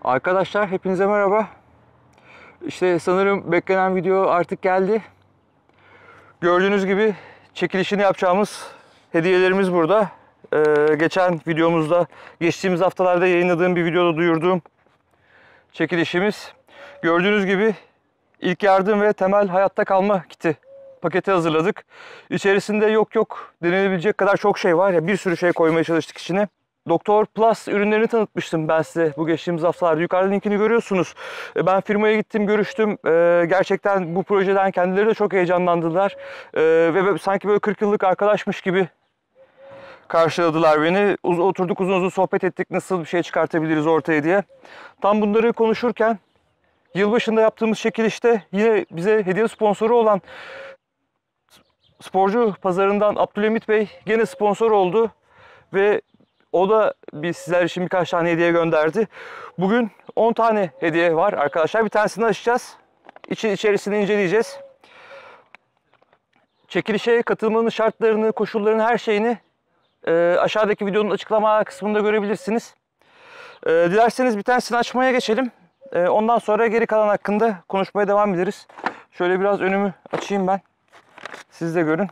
Arkadaşlar hepinize merhaba. İşte sanırım beklenen video artık geldi. Gördüğünüz gibi çekilişini yapacağımız hediyelerimiz burada. Geçen videomuzda, geçtiğimiz haftalarda yayınladığım bir videoda duyurduğum çekilişimiz. Gördüğünüz gibi ilk yardım ve temel hayatta kalma kiti paketi hazırladık. İçerisinde yok denilebilecek kadar çok şey var ya, bir sürü şey koymaya çalıştık içine. Doktor Plus ürünlerini tanıtmıştım ben size bu geçtiğimiz haftalarda. Yukarıda linkini görüyorsunuz. Ben firmaya gittim, görüştüm. Gerçekten bu projeden kendileri de çok heyecanlandılar. Ve sanki böyle 40 yıllık arkadaşmış gibi karşıladılar beni. Oturduk, uzun uzun sohbet ettik, nasıl bir şey çıkartabiliriz ortaya diye. Tam bunları konuşurken yılbaşında yaptığımız çekilişte yine bize hediye sponsoru olan sporcu pazarından Abdülhamit Bey gene sponsor oldu. Ve o da sizler için birkaç tane hediye gönderdi. Bugün 10 tane hediye var arkadaşlar. Bir tanesini açacağız. İçerisini inceleyeceğiz. Çekilişe katılmanın şartlarını, koşullarını, her şeyini aşağıdaki videonun açıklama kısmında görebilirsiniz. Dilerseniz bir tanesini açmaya geçelim. Ondan sonra geri kalan hakkında konuşmaya devam ederiz. Şöyle biraz önümü açayım ben. Siz de görün.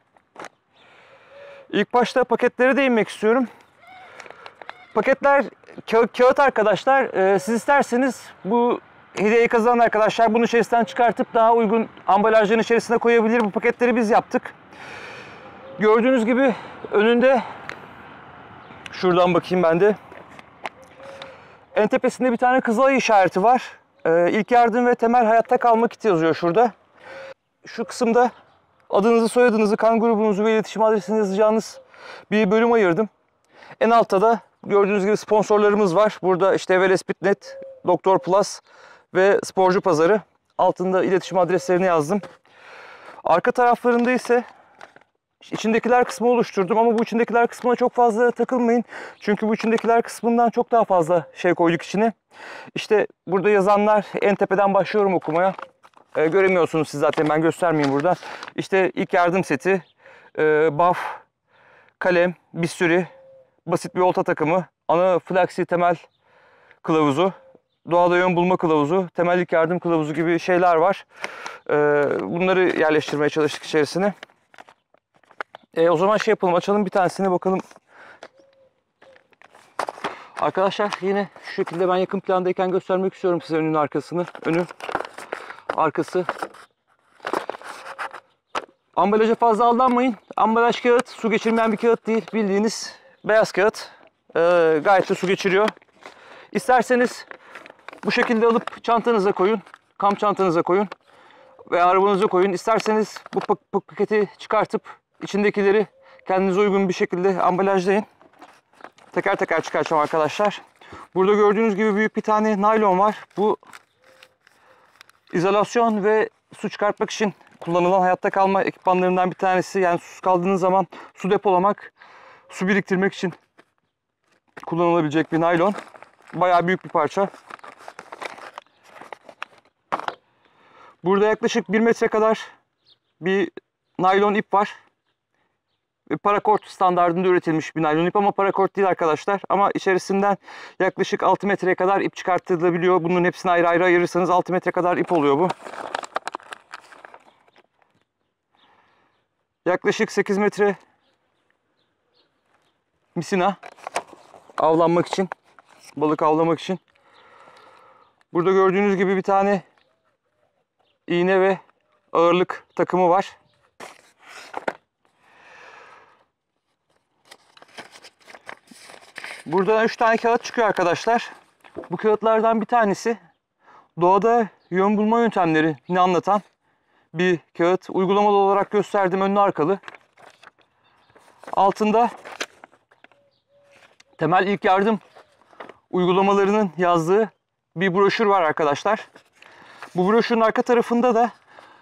İlk başta paketlere değinmek istiyorum. Paketler kağıt arkadaşlar. Siz isterseniz bu hediyeyi kazanan arkadaşlar bunun içerisinden çıkartıp daha uygun ambalajların içerisine koyabilir. Bu paketleri biz yaptık. Gördüğünüz gibi önünde, şuradan bakayım ben de, en tepesinde bir tane kızılay işareti var. İlk yardım ve temel hayatta kalma kiti yazıyor şurada. Şu kısımda adınızı, soyadınızı, kan grubunuzu ve iletişim adresini yazacağınız bir bölüm ayırdım. En altta da gördüğünüz gibi sponsorlarımız var. Burada işte Velespitnet, Doktor Plus ve Sporcu Pazarı. Altında iletişim adreslerini yazdım. Arka taraflarında ise içindekiler kısmı oluşturdum ama bu içindekiler kısmına çok fazla takılmayın. Çünkü bu içindekiler kısmından çok daha fazla şey koyduk içine. İşte burada yazanlar, en tepeden başlıyorum okumaya. Göremiyorsunuz siz zaten, ben göstermeyeyim burada. İşte ilk yardım seti, baf, kalem, bisturi, basit bir olta takımı, anafilaksi temel kılavuzu, doğada yön bulma kılavuzu, temel ilk yardım kılavuzu gibi şeyler var. Bunları yerleştirmeye çalıştık içerisine. O zaman şey yapalım, açalım bir tanesine bakalım. Arkadaşlar yine şu şekilde ben yakın plandayken göstermek istiyorum size önün arkasını. Önü, arkası. Ambalaja fazla aldanmayın. Ambalaj kağıt, su geçirmeyen bir kağıt değil. Bildiğiniz beyaz kağıt. Gayet de su geçiriyor. İsterseniz bu şekilde alıp çantanıza koyun. Kamp çantanıza koyun. Veya arabanıza koyun. İsterseniz bu paketi çıkartıp içindekileri kendinize uygun bir şekilde ambalajlayın. Teker teker çıkartacağım arkadaşlar. Burada gördüğünüz gibi büyük bir tane naylon var. Bu izolasyon ve su çıkartmak için kullanılan hayatta kalma ekipmanlarından bir tanesi. Yani susuz kaldığınız zaman su depolamak, su biriktirmek için kullanılabilecek bir naylon. Bayağı büyük bir parça. Burada yaklaşık 1 metre kadar bir naylon ip var. Parakort standartında üretilmiş bir naylon ip ama parakort değil arkadaşlar. Ama içerisinden yaklaşık 6 metreye kadar ip çıkartılabiliyor. Bunun hepsini ayrı ayrı ayırırsanız 6 metre kadar ip oluyor bu. Yaklaşık 8 metre misina avlanmak için, balık avlamak için. Burada gördüğünüz gibi bir tane iğne ve ağırlık takımı var. Burada 3 tane kağıt çıkıyor arkadaşlar. Bu kağıtlardan bir tanesi doğada yön bulma yöntemlerini anlatan bir kağıt. Uygulamalı olarak gösterdim, önlü arkalı. Altında temel ilk yardım uygulamalarının yazdığı bir broşür var arkadaşlar. Bu broşürün arka tarafında da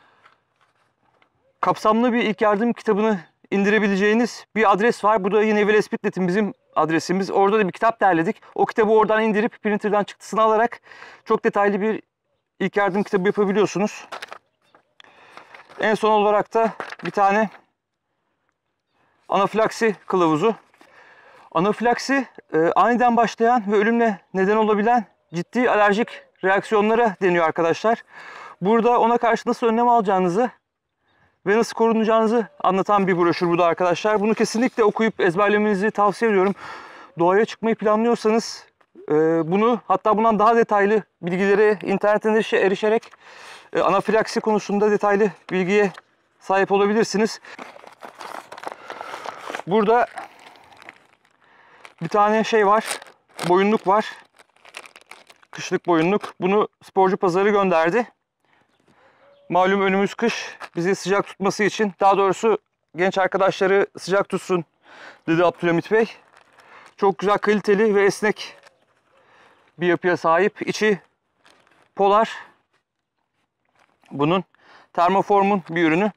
kapsamlı bir ilk yardım kitabını indirebileceğiniz bir adres var. Bu da yine Velespitnet'in bizim adresimiz. Orada da bir kitap derledik. O kitabı oradan indirip printer'dan çıktısını alarak çok detaylı bir ilk yardım kitabı yapabiliyorsunuz. En son olarak da bir tane anafilaksi kılavuzu. Anafilaksi aniden başlayan ve ölümle neden olabilen ciddi alerjik reaksiyonlara deniyor arkadaşlar. Burada ona karşı nasıl önlem alacağınızı ve nasıl korunacağınızı anlatan bir broşür bu da arkadaşlar. Bunu kesinlikle okuyup ezberlemenizi tavsiye ediyorum. Doğaya çıkmayı planlıyorsanız bunu, hatta bundan daha detaylı bilgilere internetten erişerek anafilaksi konusunda detaylı bilgiye sahip olabilirsiniz. Burada bir tane şey var, boyunluk var. Kışlık boyunluk. Bunu Sporcu Pazarı gönderdi. Malum önümüz kış. Bizi sıcak tutması için, daha doğrusu genç arkadaşları sıcak tutsun dedi Abdülhamit Bey. Çok güzel, kaliteli ve esnek bir yapıya sahip. İçi polar. Bunun Termoform'un bir ürünü.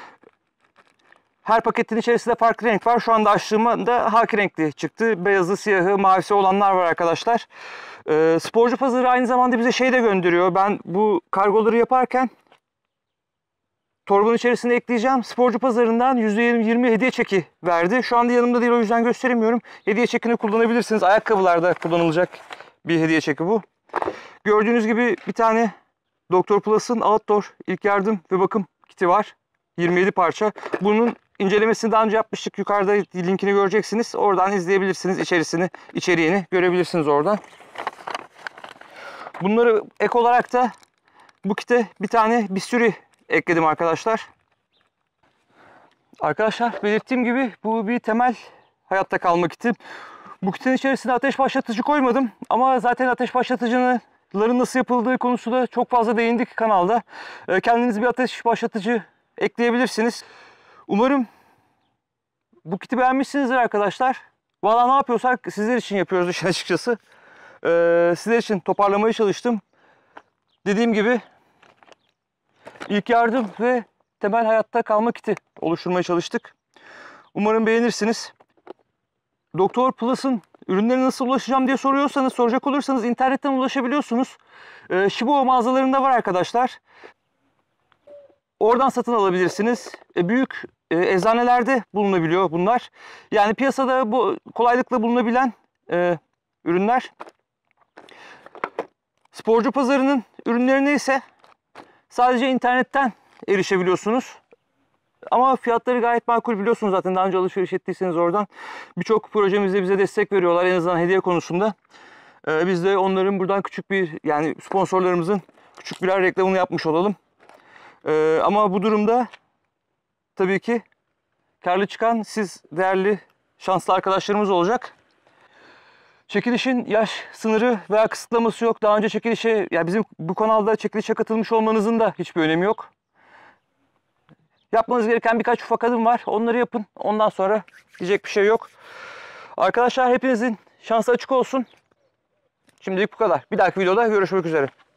Her paketin içerisinde farklı renk var. Şu anda açtığımda haki renkli çıktı. Beyazı, siyahı, mavisi olanlar var arkadaşlar. Sporcu Pazarı aynı zamanda bize şey de gönderiyor. Ben bu kargoları yaparken torbanın içerisine ekleyeceğim. Sporcu Pazarı'ndan %20 hediye çeki verdi. Şu anda yanımda değil, o yüzden gösteremiyorum. Hediye çekini kullanabilirsiniz. Ayakkabılarda kullanılacak bir hediye çeki bu. Gördüğünüz gibi bir tane Doktor Plus'ın Outdoor ilk yardım ve bakım kiti var. 27 parça. Bunun incelemesini daha önce yapmıştık. Yukarıda linkini göreceksiniz. Oradan izleyebilirsiniz. İçeriğini görebilirsiniz oradan. Bunları ek olarak da bu kite bir tane bisturi ekledim arkadaşlar. Arkadaşlar belirttiğim gibi bu bir temel hayatta kalma kiti. Bu kitin içerisine ateş başlatıcı koymadım. Ama zaten ateş başlatıcıların nasıl yapıldığı konusunda çok fazla değindik kanalda. Kendiniz bir ateş başlatıcı ekleyebilirsiniz. Umarım bu kiti beğenmişsinizdir arkadaşlar. Valla ne yapıyorsak sizler için yapıyoruz işin açıkçası. Sizler için toparlamaya çalıştım. Dediğim gibi ilk yardım ve temel hayatta kalma kiti oluşturmaya çalıştık. Umarım beğenirsiniz. Doktor Plus'ın ürünlerine nasıl ulaşacağım diye soracak olursanız internetten ulaşabiliyorsunuz. Shibo mağazalarında var arkadaşlar. Oradan satın alabilirsiniz. Büyük eczanelerde bulunabiliyor bunlar. Yani piyasada bu kolaylıkla bulunabilen ürünler. Sporcu Pazarı'nın ürünlerine ise sadece internetten erişebiliyorsunuz. Ama fiyatları gayet makul, biliyorsunuz zaten daha önce alışveriş ettiyseniz oradan. Birçok projemizde bize destek veriyorlar en azından hediye konusunda. Biz de onların buradan küçük bir, yani sponsorlarımızın küçük birer reklamını yapmış olalım. Ama bu durumda tabii ki karlı çıkan siz değerli, şanslı arkadaşlarımız olacak. Çekilişin yaş sınırı veya kısıtlaması yok. Daha önce çekilişe, yani bizim bu kanalda çekilişe katılmış olmanızın da hiçbir önemi yok. Yapmanız gereken birkaç ufak adım var. Onları yapın. Ondan sonra diyecek bir şey yok. Arkadaşlar hepinizin şansı açık olsun. Şimdilik bu kadar. Bir dahaki videoda görüşmek üzere.